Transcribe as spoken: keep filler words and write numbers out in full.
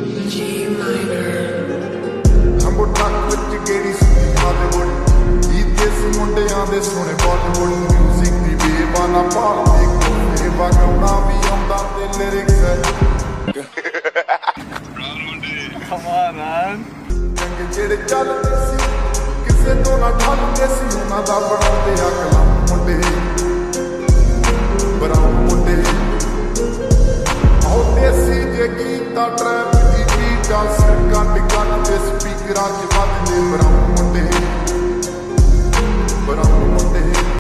G minor. ਹੰਬੋ truck ਵਿੱਚ ਗੇੜੀ ਸੁਣੀ Hollywood ਗੀਤੇ ਸੀ ਮੁੰਡਿਆਂ ਦੇ ਸੋਹਣੇ ਬਾਲੀਵੁੱਡ ਮਿਊਜ਼ਿਕ ਦੀ ਬੇਬਾਨਾ ਭਾਲਦੇ ਕੋਲੇ ਵਗਾਉਣਾ ਵੀ ਆਉਂਦਾ ਤੇ ਲਿਰਿਕਸ ਹੈ Come on, man. ਚੰਗੇ ਜਿਹੜੇ ਚੱਲਦੇ ਸੀ ਕਿਸੇ ਤੋਂ ਨਾ ਠੱਲਦੇ ਸੀ ਉਹਨਾਂ ਦਾ ਬਣਾਉਂਦੇ ਆ ਕਲਮ ਮੁੰਡੇ ਬਰਾਉ ਮੁੰਡੇ